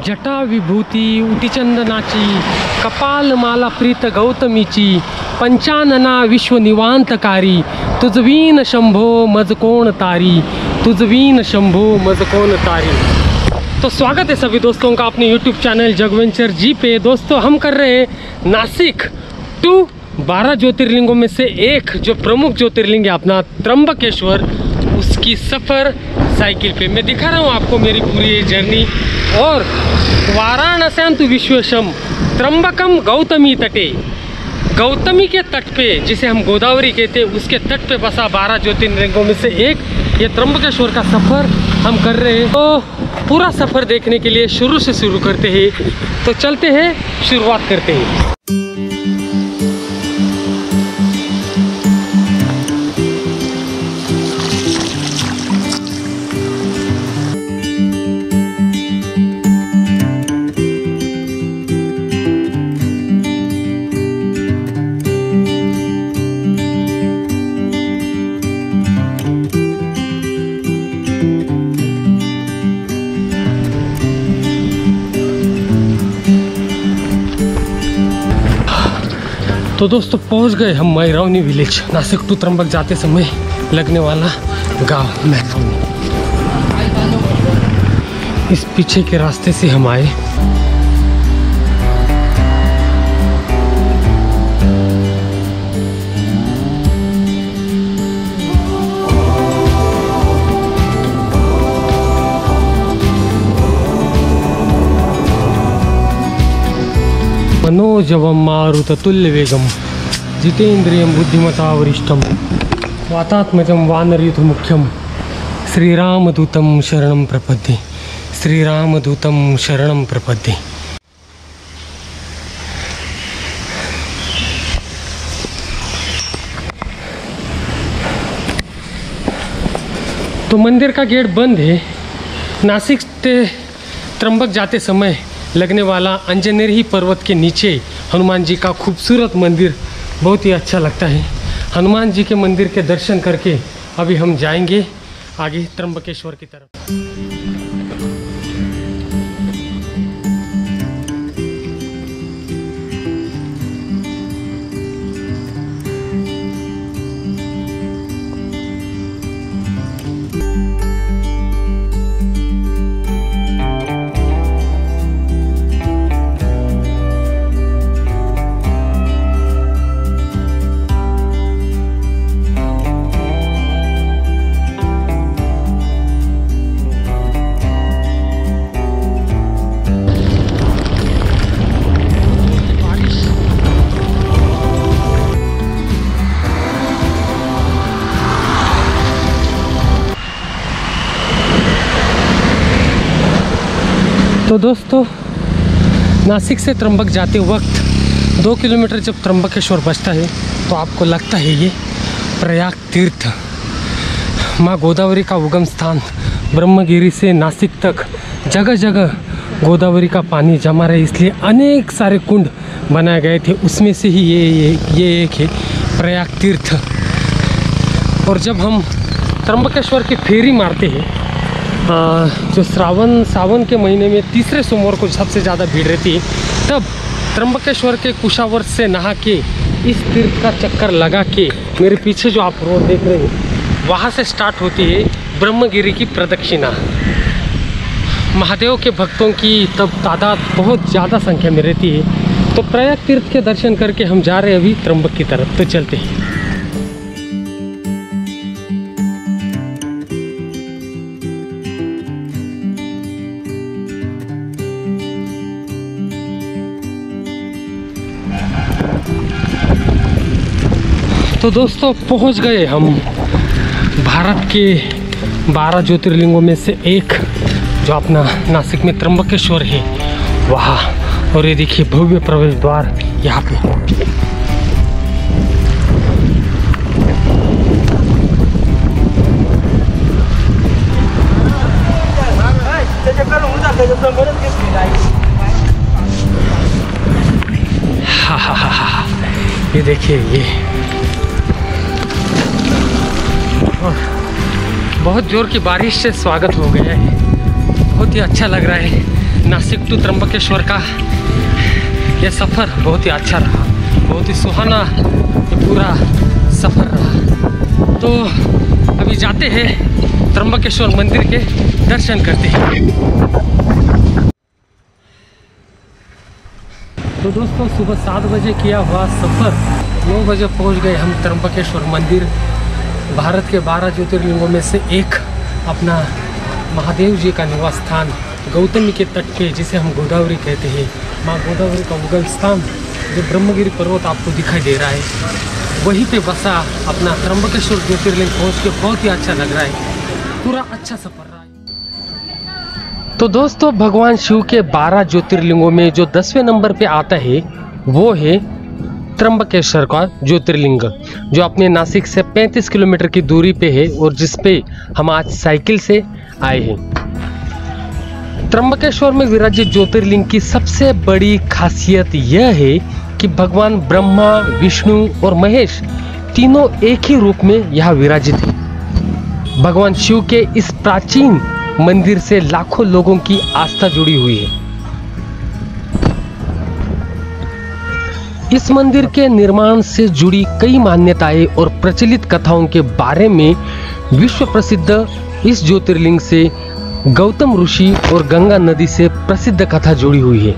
जटा विभूती उटिचंदनाची कपालमाला प्रीत गौतमीची पंचानना विश्वनिवांतकारी तुझवीन शंभो मज कोण तारी तुझवीन शंभो मज कोण तारी। तो स्वागत है सभी दोस्तों का अपने YouTube चैनल जगवेंचर जी पे। दोस्तों हम कर रहे हैं नासिक टू 12 ज्योतिर्लिंगों में से एक जो प्रमुख ज्योतिर्लिंग है अपना त्र्यंबकेश्वर, उसकी सफ़र साइकिल पे मैं दिखा रहा हूँ आपको मेरी पूरी जर्नी। और वाराणस्यांतु विश्वेशम त्र्यंबकम गौतमी तटे, गौतमी के तट पे जिसे हम गोदावरी कहते हैं उसके तट पे बसा 12 ज्योतिर्लिंगों में से एक ये त्र्यंबकेश्वर का सफ़र हम कर रहे हैं। तो पूरा सफ़र देखने के लिए शुरू से शुरू करते हैं, तो चलते हैं, शुरुआत करते हैं। तो दोस्तों पहुंच गए हम मैरावनी विलेज, नासिक टू त्र्यंबक जाते समय लगने वाला गांव मैरावनी। इस पीछे के रास्ते से हम आए। मनोजवम मारुततुल्यवेगम जितेन्द्रियं बुद्धिमतावरिष्ठम वातात्मजं वानरयूथमुख्यम श्रीरामदूतं शरणं प्रपद्ये, श्रीरामदूतं शरणं प्रपद्ये। तो मंदिर का गेट बंद है। नासिक से त्र्यंबक जाते समय लगने वाला अंजनेरी पर्वत के नीचे हनुमान जी का खूबसूरत मंदिर बहुत ही अच्छा लगता है। हनुमान जी के मंदिर के दर्शन करके अभी हम जाएंगे आगे त्र्यंबकेश्वर की तरफ। तो दोस्तों नासिक से त्र्यंबक जाते वक्त 2 किलोमीटर जब त्र्यंबकेश्वर बचता है तो आपको लगता है ये प्रयाग तीर्थ, माँ गोदावरी का उगम स्थान। ब्रह्मगिरी से नासिक तक जगह जगह गोदावरी का पानी जमा रहे, इसलिए अनेक सारे कुंड बनाए गए थे, उसमें से ही ये एक है प्रयाग तीर्थ। और जब हम त्र्यंबकेश्वर की फेरी मारते हैं, जो सावन के महीने में तीसरे सोमवार को सबसे ज़्यादा भीड़ रहती है, तब त्र्यंबकेश्वर के कुशावर्त से नहा के इस तीर्थ का चक्कर लगा के मेरे पीछे जो आप रोड देख रहे हैं वहाँ से स्टार्ट होती है ब्रह्मगिरी की प्रदक्षिणा। महादेव के भक्तों की तब तादाद बहुत ज़्यादा संख्या में रहती है। तो प्रयाग तीर्थ के दर्शन करके हम जा रहे हैं अभी त्र्यंबक की तरफ, तो चलते हैं। तो दोस्तों पहुंच गए हम भारत के 12 ज्योतिर्लिंगों में से एक जो अपना नासिक में त्र्यंबकेश्वर है वहाँ। और ये देखिए भव्य प्रवेश द्वार यहाँ पे। हा ये देखिए ये बहुत ज़ोर की बारिश से स्वागत हो गया है। बहुत ही अच्छा लग रहा है। नासिक टू त्र्यंबकेश्वर का ये सफ़र बहुत ही अच्छा रहा, बहुत ही सुहाना ये पूरा सफ़र रहा। तो अभी जाते हैं त्र्यंबकेश्वर मंदिर के दर्शन करते हैं। तो दोस्तों सुबह 7 बजे किया हुआ सफ़र 9 बजे पहुंच गए हम त्र्यंबकेश्वर मंदिर। भारत के 12 ज्योतिर्लिंगों में से एक अपना महादेव जी का निवास स्थान गौतमी के तट पे, जिसे हम गोदावरी कहते हैं, माँ गोदावरी का उगम स्थान जो ब्रह्मगिरी पर्वत आपको दिखाई दे रहा है, वहीं पे बसा अपना त्र्यंबकेश्वर ज्योतिर्लिंग पहुँच के बहुत ही अच्छा लग रहा है। पूरा अच्छा सफ़र रहा है। तो दोस्तों भगवान शिव के 12 ज्योतिर्लिंगों में जो 10वें नंबर पे आता है वो है त्र्यंबकेश्वर का ज्योतिर्लिंग, जो अपने नासिक से 35 किलोमीटर की दूरी पे है और जिस पे हम आज साइकिल से आए हैं। त्र्यंबकेश्वर में विराजित ज्योतिर्लिंग की सबसे बड़ी खासियत यह है कि भगवान ब्रह्मा, विष्णु और महेश तीनों एक ही रूप में यहाँ विराजित है। भगवान शिव के इस प्राचीन मंदिर से लाखों लोगों की आस्था जुड़ी हुई है। इस मंदिर के निर्माण से जुड़ी कई मान्यताएं और प्रचलित कथाओं के बारे में विश्व प्रसिद्ध इस ज्योतिर्लिंग से गौतम ऋषि और गंगा नदी से प्रसिद्ध कथा जुड़ी हुई है।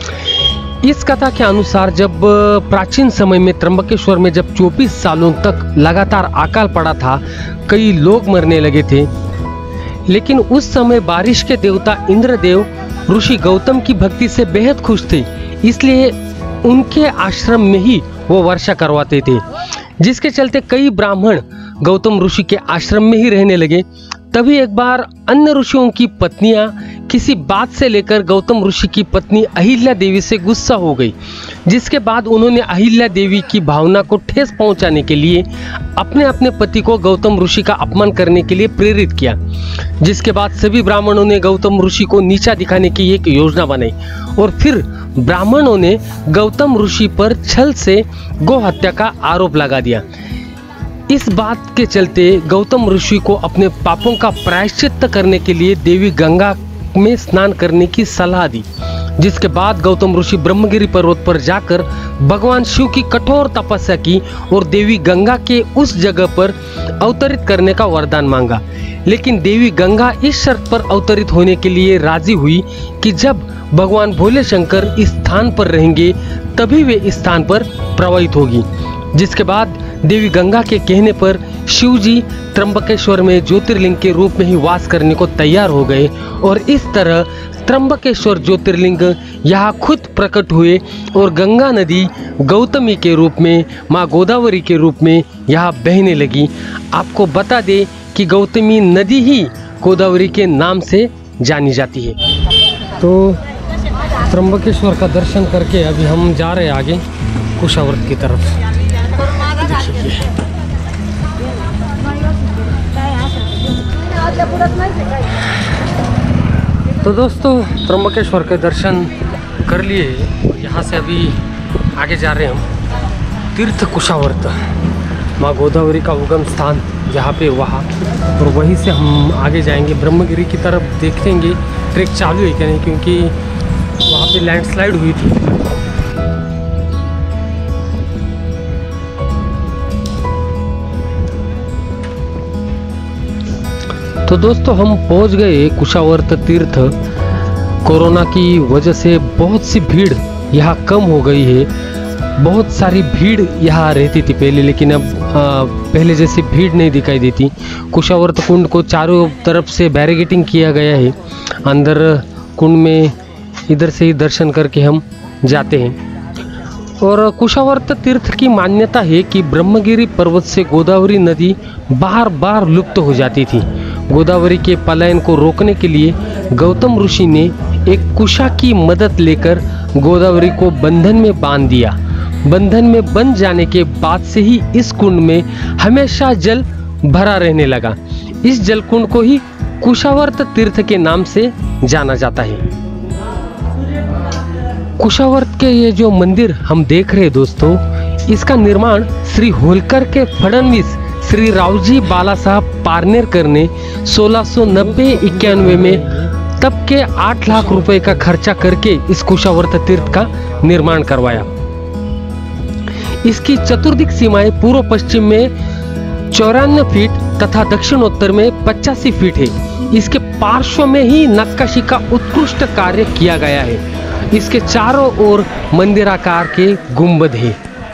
इस कथा के अनुसार जब प्राचीन समय में त्र्यंबकेश्वर में जब 24 सालों तक लगातार अकाल पड़ा था, कई लोग मरने लगे थे, लेकिन उस समय बारिश के देवता इंद्रदेव ऋषि गौतम की भक्ति से बेहद खुश थे, इसलिए उनके आश्रम में ही वो वर्षा करवाते थे, जिसके चलते कई ब्राह्मण गौतम ऋषि के आश्रम में ही रहने लगे। तभी एक बार अन्य ऋषियों की पत्नियां किसी बात से लेकर गौतम ऋषि की पत्नी अहिल्या देवी से गुस्सा हो गई, जिसके बाद उन्होंने अहिल्या देवी की भावना को ठेस पहुंचाने के लिए अपने अपने पति को गौतम ऋषि का अपमान करने के लिए प्रेरित किया, जिसके बाद सभी ब्राह्मणों ने गौतम ऋषि को नीचा दिखाने की एक योजना बनाई और फिर ब्राह्मणों ने गौतम ऋषि पर छल से गौ हत्या का आरोप लगा दिया। इस बात के चलते गौतम ऋषि को अपने पापों का प्रायश्चित करने के लिए देवी गंगा में स्नान करने की सलाह दी, जिसके बाद गौतम ऋषि ब्रह्मगिरी पर्वत पर जाकर भगवान शिव की कठोर तपस्या की और देवी गंगा के उस जगह पर अवतरित करने का वरदान मांगा। लेकिन देवी गंगा इस शर्त पर अवतरित होने के लिए राजी हुई कि जब भगवान भोले शंकर इस स्थान पर रहेंगे तभी वे इस स्थान पर प्रवाहित होगी, जिसके बाद देवी गंगा के कहने पर शिव जी त्र्यंबकेश्वर में ज्योतिर्लिंग के रूप में ही वास करने को तैयार हो गए और इस तरह त्र्यंबकेश्वर ज्योतिर्लिंग यहाँ खुद प्रकट हुए और गंगा नदी गौतमी के रूप में, माँ गोदावरी के रूप में यहाँ बहने लगी। आपको बता दें कि गौतमी नदी ही गोदावरी के नाम से जानी जाती है। तो त्र्यंबकेश्वर का दर्शन करके अभी हम जा रहे हैं आगे कुशावर्त की तरफ। तो दोस्तों त्र्यंबकेश्वर के दर्शन कर लिए, यहाँ से अभी आगे जा रहे हैं हम तीर्थ कुशावर्त, माँ गोदावरी का उगम स्थान जहाँ पे वहाँ, और वहीं से हम आगे जाएंगे ब्रह्मगिरी की तरफ। देखेंगे ट्रैक चालू है क्या नहीं, क्योंकि वहाँ पे लैंडस्लाइड हुई थी। तो दोस्तों हम पहुंच गए कुशावर्त तीर्थ। कोरोना की वजह से बहुत सी भीड़ यहाँ कम हो गई है। बहुत सारी भीड़ यहाँ रहती थी पहले, लेकिन अब पहले जैसी भीड़ नहीं दिखाई देती। कुशावर्त कुंड को चारों तरफ से बैरिकेडिंग किया गया है। अंदर कुंड में इधर से ही दर्शन करके हम जाते हैं। और कुशावर्त तीर्थ की मान्यता है कि ब्रह्मगिरी पर्वत से गोदावरी नदी बार बार लुप्त हो जाती थी। गोदावरी के पलायन को रोकने के लिए गौतम ऋषि ने एक कुशा की मदद लेकर गोदावरी को बंधन में बांध दिया। बंधन में बंध जाने के बाद से ही इस कुंड में हमेशा जल भरा रहने लगा। इस जल कुंड को ही कुशावर्त तीर्थ के नाम से जाना जाता है। कुशावर्त के ये जो मंदिर हम देख रहे हैं दोस्तों, इसका निर्माण श्री होलकर के फडणवीस श्री रावजी बाला साहब पारनेरकर ने 1690-91 में तब के 8 लाख रुपए का खर्चा करके इस कुशावर्त तीर्थ का निर्माण करवाया। इसकी चतुर्दिक सीमाएं पूर्व पश्चिम में 54 फीट तथा दक्षिणोत्तर में 85 फीट है। इसके पार्श्व में ही नक्काशी का उत्कृष्ट कार्य किया गया है। इसके चारों ओर मंदिराकार के गुंबद है।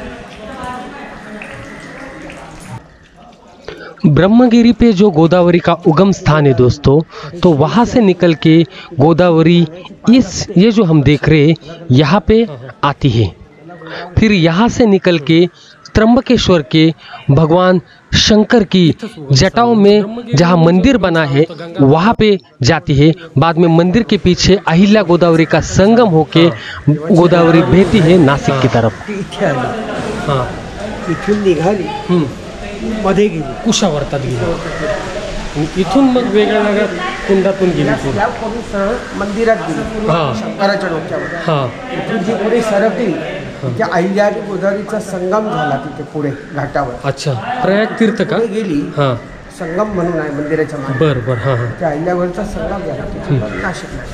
ब्रह्मगिरी पे जो गोदावरी का उगम स्थान है दोस्तों, तो वहां से निकल के गोदावरी ये जो हम देख रहे हैं यहाँ पे आती है। फिर यहाँ से निकल के त्र्यंबकेश्वर के भगवान शंकर की जटाओं में जहाँ मंदिर बना है वहाँ पे जाती है। बाद में मंदिर के पीछे अहिल्या गोदावरी का संगम होके गोदावरी बहती है नासिक की तरफ। हाँ, इथून निघाली मध्ये गेली कुशावर्तात गेली, इथून मग वेगळ्या वेगळ्या कुंडातून गेली मंदिरात गेली शंकराच्या डोक्यावर। हां, इथून जी पुढे सरकली त्या अहिल्या गोदावरीचा संगम झाला तिथे पुढे घाटावर। अच्छा, प्रयाग तीर्थ का गेली? हां, संगम म्हणून आहे मंदिराच्या मागे। बरं बरं, हां हां, त्या अहिल्यावरचा संगम झाला तिथे नाशिकला।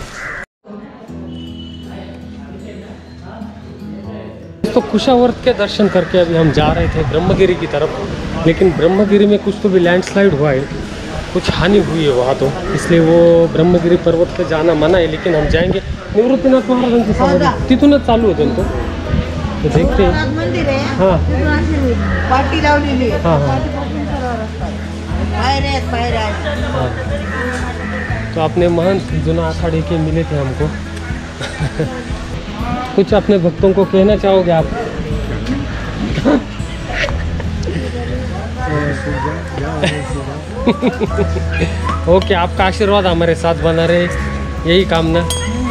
तो कुशावर्त के दर्शन करके अभी हम जा रहे थे ब्रह्मगिरी की तरफ, लेकिन ब्रह्मगिरी में कुछ तो भी लैंडस्लाइड हुआ है, कुछ हानि हुई है वहाँ, तो इसलिए वो ब्रह्मगिरी पर्वत पे जाना मना है। लेकिन हम जाएंगे निवृत्तीनाथ महाराजांची समाधी तिथूनच चालू होते तो देखते हैं। मंदिर आहे हां पाटी लावलेली आहे। हां हां, बाहेर आहे। तो अपने महंत जुना आखाड़े के मिले थे हमको। कुछ अपने भक्तों को कहना चाहोगे आप? ओके, आपका आशीर्वाद हमारे साथ बना रहे, यही कामना।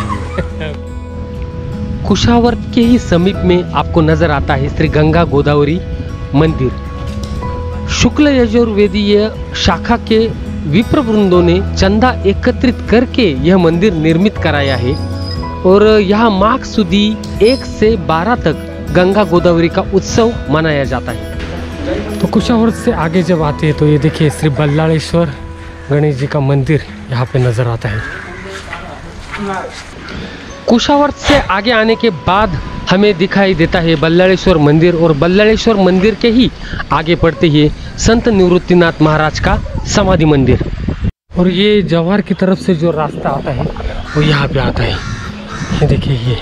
कुशावर्त के ही समीप में आपको नजर आता है श्री गंगा गोदावरी मंदिर। शुक्ल यजुर्वेदीय शाखा के विप्र वृंदों ने चंदा एकत्रित करके यह मंदिर निर्मित कराया है और यहाँ माघ सुदी 1 से 12 तक गंगा गोदावरी का उत्सव मनाया जाता है। तो कुशावर्त से आगे जब आते हैं तो ये देखिए श्री बल्लाळेश्वर गणेश जी का मंदिर यहाँ पे नजर आता है। कुशावर्त से आगे आने के बाद हमें दिखाई देता है बल्लाळेश्वर मंदिर, और बल्लाळेश्वर मंदिर के ही आगे पड़ते ही संत निवृत्तिनाथ महाराज का समाधि मंदिर। और ये जवाहर की तरफ से जो रास्ता आता है वो यहाँ पे आता है, ये देखिए ये।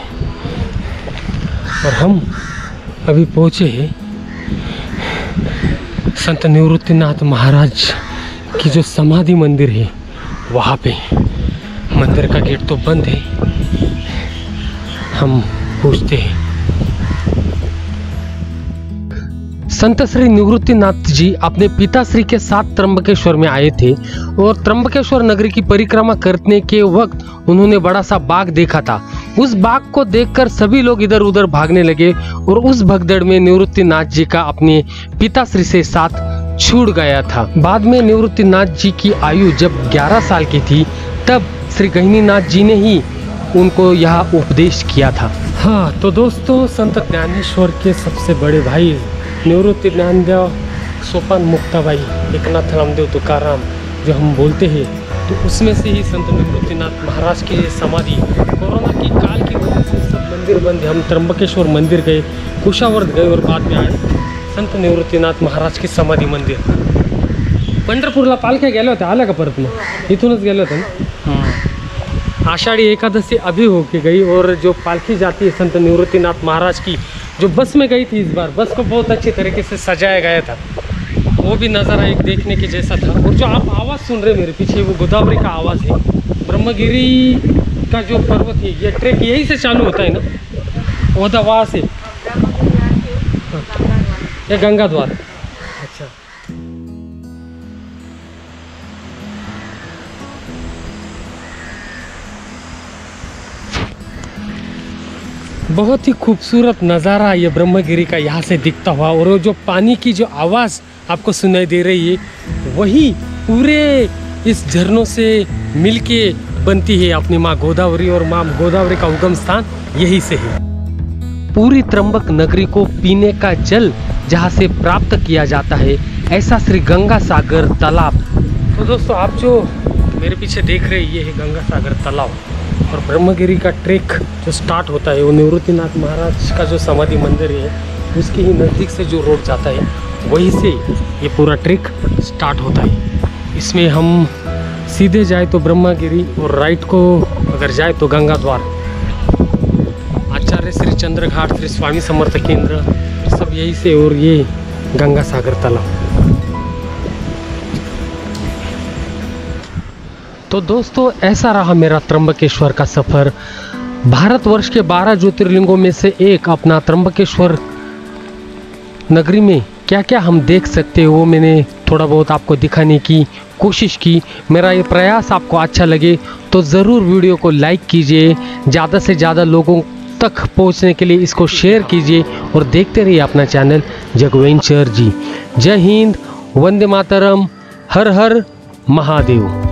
और हम अभी पहुँचे हैं संत निवृत्तिनाथ महाराज की जो समाधि मंदिर है वहाँ पे। मंदिर का गेट तो बंद है, हम पूछते हैं। संत श्री निवृत्तिनाथ जी अपने पिताश्री के साथ त्र्यंबकेश्वर में आए थे और त्र्यंबकेश्वर नगरी की परिक्रमा करने के वक्त उन्होंने बड़ा सा बाग देखा था। उस बाग को देखकर सभी लोग इधर उधर भागने लगे और उस भगदड़ में निवृत्तिनाथ जी का अपने पिताश्री से साथ छूट गया था। बाद में निवृत्तिनाथ जी की आयु जब 11 साल की थी तब श्री गहिनीनाथ जी ने ही उनको यह उपदेश किया था। हाँ, तो दोस्तों संत ज्ञानेश्वर के सबसे बड़े भाई निवृत्ति ज्ञानदेव सोपान मुक्ताबाई एकनाथ रामदेव तुकाराम जो हम बोलते हैं, तो उसमें से ही संत निवृत्तिनाथ महाराज की समाधि। कोरोना की काल की वजह से सब मंदिर बंद है। हम त्र्यंबकेश्वर मंदिर गए, कुशावर्त गए और बाद में आए संत निवृत्तिनाथ महाराज की समाधी मंदिर। पंढरपूरला पालख्या गेल्या होत्या, आल्या का परत? मग इथूनच गेले होते ना। आषाढ़ी एकादशी अभी होके गई और जो पालकी जाती है संत निवृत्तिनाथ महाराज की, जो बस में गई थी इस बार, बस को बहुत अच्छी तरीके से सजाया गया था, वो भी नज़ारा एक देखने के जैसा था। और जो आप आवाज़ सुन रहे मेरे पीछे वो गोदावरी का आवाज़ है। ब्रह्मगिरी का जो पर्वत है ये ट्रैक यहीं से चालू होता है ना, वो वहाँ से ये गंगा द्वार। अच्छा, बहुत ही खूबसूरत नज़ारा ये ब्रह्मगिरी का यहाँ से दिखता हुआ। और वो जो पानी की जो आवाज़ आपको सुनाई दे रही है वही पूरे इस झरनों से मिलके बनती है अपनी माँ गोदावरी, और माँ गोदावरी का उगम स्थान यही से है। पूरी त्र्यंबक नगरी को पीने का जल जहाँ से प्राप्त किया जाता है, ऐसा श्री गंगा सागर तालाब। तो दोस्तों आप जो मेरे पीछे देख रहे ये है गंगा सागर तालाब और ब्रह्मगिरी का ट्रेक जो स्टार्ट होता है वो निवृत्तिनाथ महाराज का जो समाधि मंदिर है उसके ही नज़दीक से जो रोड जाता है वहीं से ये पूरा ट्रेक स्टार्ट होता है। इसमें हम सीधे जाए तो ब्रह्मगिरी और राइट को अगर जाए तो गंगा द्वार, आचार्य श्री चंद्र घाट, श्री स्वामी समर्थ केंद्र सब यही से, और ये गंगा सागर तालाब। तो दोस्तों ऐसा रहा मेरा त्र्यंबकेश्वर का सफ़र। भारतवर्ष के 12 ज्योतिर्लिंगों में से एक अपना त्र्यंबकेश्वर नगरी में क्या क्या हम देख सकते हैं वो मैंने थोड़ा बहुत आपको दिखाने की कोशिश की। मेरा ये प्रयास आपको अच्छा लगे तो ज़रूर वीडियो को लाइक कीजिए, ज़्यादा से ज़्यादा लोगों तक पहुंचने के लिए इसको शेयर कीजिए और देखते रहिए अपना चैनल जगवेंचर जी। जय हिंद, वंदे मातरम, हर हर महादेव।